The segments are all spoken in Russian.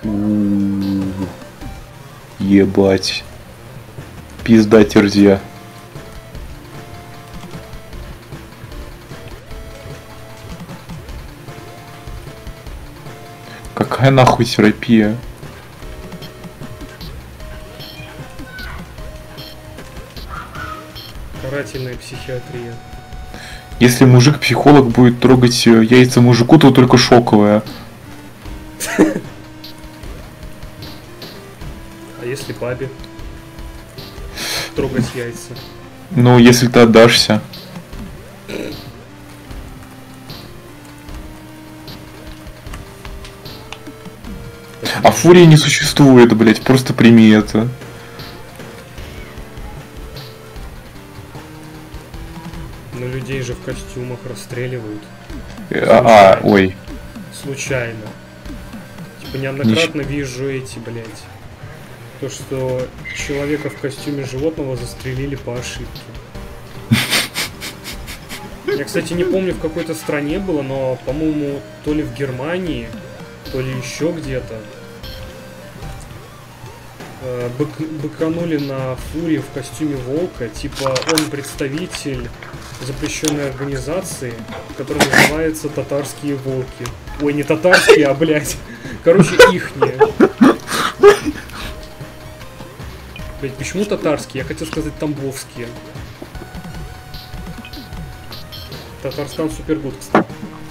У-у-у. Ебать. Пизда терзя. Какая нахуй терапия? Карательная психиатрия. Если мужик-психолог будет трогать яйца мужику, то только шоковая. А если бабе трогать яйца? Ну, если ты отдашься. А фурии не существует, блять, просто прими это. Но людей же в костюмах расстреливают. Ой. Случайно. Типа неоднократно вижу эти, блять. То, что человека в костюме животного застрелили по ошибке. Я, кстати, не помню, в какой-то стране было, но, по-моему, то ли в Германии, то ли еще где-то. Быканули на фуре в костюме волка. Типа он представитель запрещенной организации, которая называется «Татарские волки». Ой, не татарские, а, блядь. Короче, ихние. Блядь, почему татарские? Я хотел сказать тамбовские. Татарстан супергуд, кстати.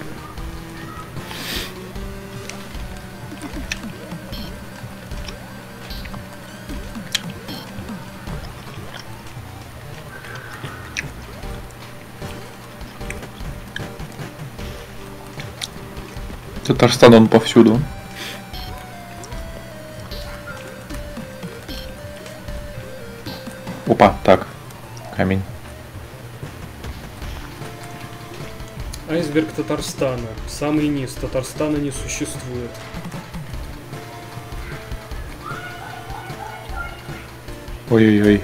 Татарстан, он повсюду. Опа, так. Камень. Айсберг Татарстана. Самый низ. Татарстана не существует. Ой-ой-ой.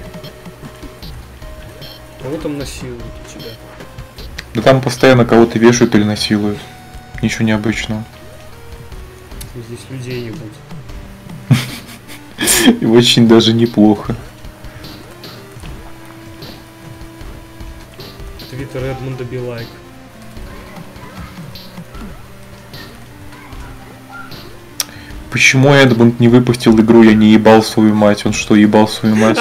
Кого там насилуют у тебя? Да там постоянно кого-то вешают или насилуют. Ничего необычного. Здесь людей ебут. И очень даже неплохо. Твиттер Эдмунда Билайк. Почему Эдмунд не выпустил игру «Я не ебал свою мать»? Он что, ебал свою мать?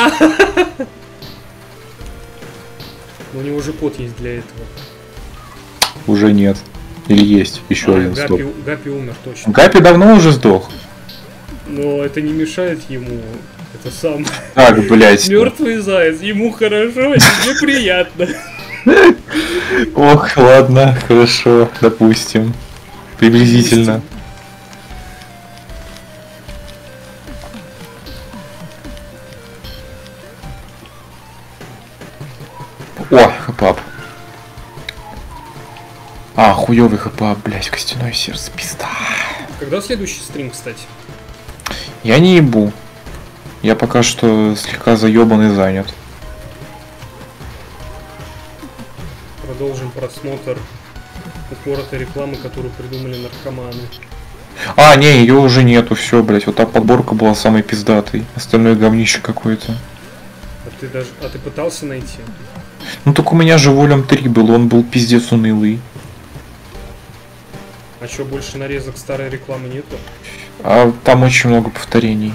У него же код есть для этого. Уже нет. Или есть еще один стоп. Гаппи умер точно. Гаппи давно уже сдох. Но это не мешает ему. Это сам. Так, блять. Мертвый заяц. Ему хорошо, а тебе приятно. Ох, ладно, хорошо, допустим. Приблизительно. О, хэпап. А, хуёвый хэпап, блять, костяное сердце, пизда. Когда следующий стрим, кстати? Я не ебу. Я пока что слегка заебан и занят. Продолжим просмотр упоротой рекламы, которую придумали наркоманы. А, не, ее уже нету, все, блять, вот та подборка была самой пиздатой. Остальное говнище какое-то. А ты пытался найти? Ну так у меня же Волюм 3 был, он был пиздец унылый. А что, больше нарезок старой рекламы нету? А там очень много повторений.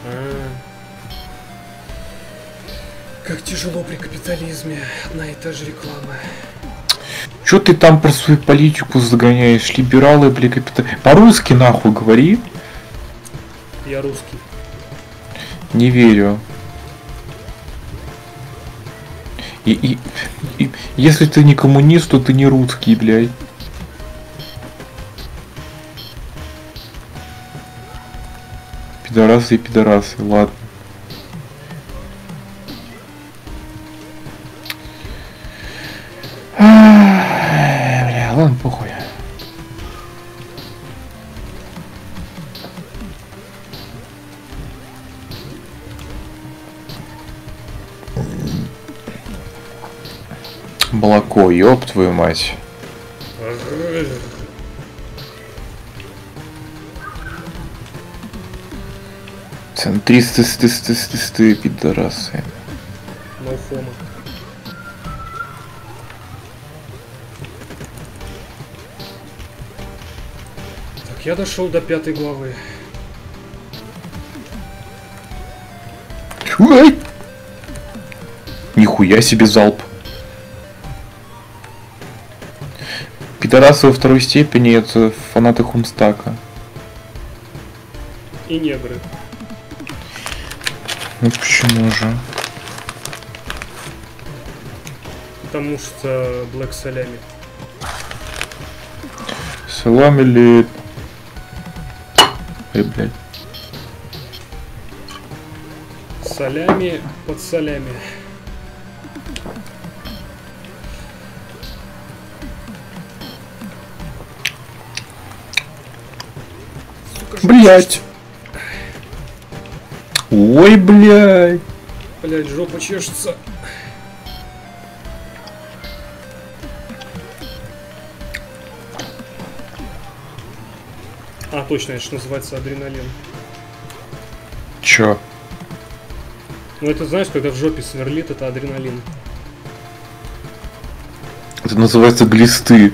Как тяжело при капитализме. Одна и та же реклама. Чё ты там про свою политику загоняешь? Либералы, бля, по-русски нахуй говори. Я русский. Не верю. И если ты не коммунист, то ты не русский, блядь. Пидорасы и пидорасы, ладно. Бля, ладно, похуй. Молоко, ёб твою мать. Центристы, пидорасы. No homo. Так, я дошел до 5 главы. Ой! Нихуя себе залп. Пидорасы во второй степени — это фанаты Хумстака. И негры. Ну почему же? Потому что Блэк Салями. Салами ли... Эй, блядь. Салями под солями. Блять. Ой, блядь. Блять, жопа чешется. А, точно, это что называется адреналин. Чё? Ну это знаешь, когда в жопе сверлит, это адреналин. Это называется глисты.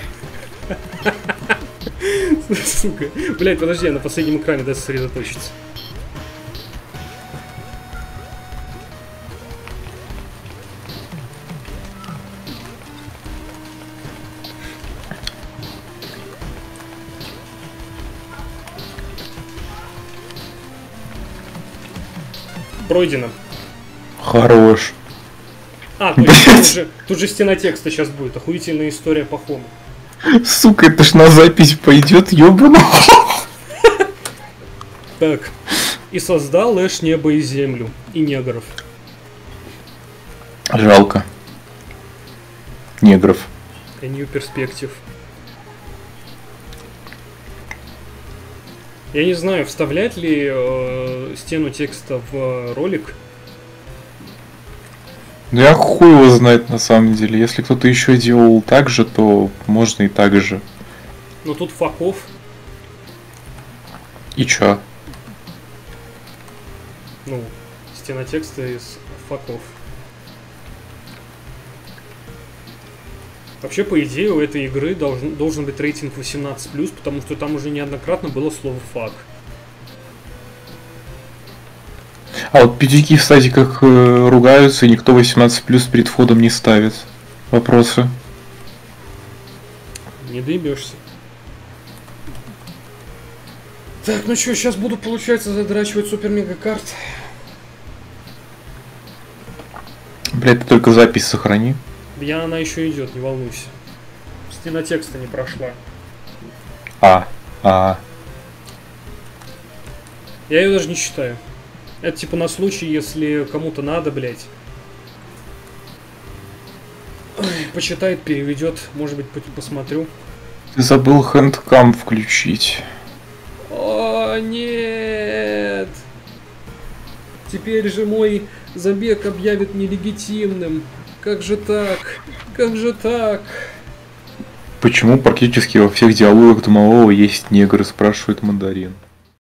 Сука. Блять, подожди, я на последнем экране дай сосредоточиться. Пройдено. Хорош. А, точно, тут же стена текста сейчас будет. Охуительная история по хому. Сука, это ж на запись пойдет, ёбану. Так. И создал Эш небо и землю. И негров. Жалко. Негров. A new perspective. Я не знаю, вставлять ли стену текста в ролик. Ну я хуй его знает на самом деле. Если кто-то еще делал так же, то можно и так же. Но тут факов. И чё? Ну, стена текста из факов. Вообще, по идее, у этой игры должен быть рейтинг 18+, потому что там уже неоднократно было слово фак. А вот педики в садиках ругаются, и никто 18+ перед входом не ставит. Вопросы? Не доебешься. Так, ну что, сейчас буду, получается, задрачивать супер-мега-карт. Блять, ты только запись сохрани. Она еще идет, не волнуйся. Стена текста не прошла. Я Я ее даже не считаю. Это типа на случай, если кому-то надо, блять. Почитает, переведет, может быть, посмотрю. Ты забыл хэндкам включить. О, нет! Теперь же мой забег объявят нелегитимным. Как же так? Как же так? Почему практически во всех диалогах Домового есть негры, спрашивает Мандарин.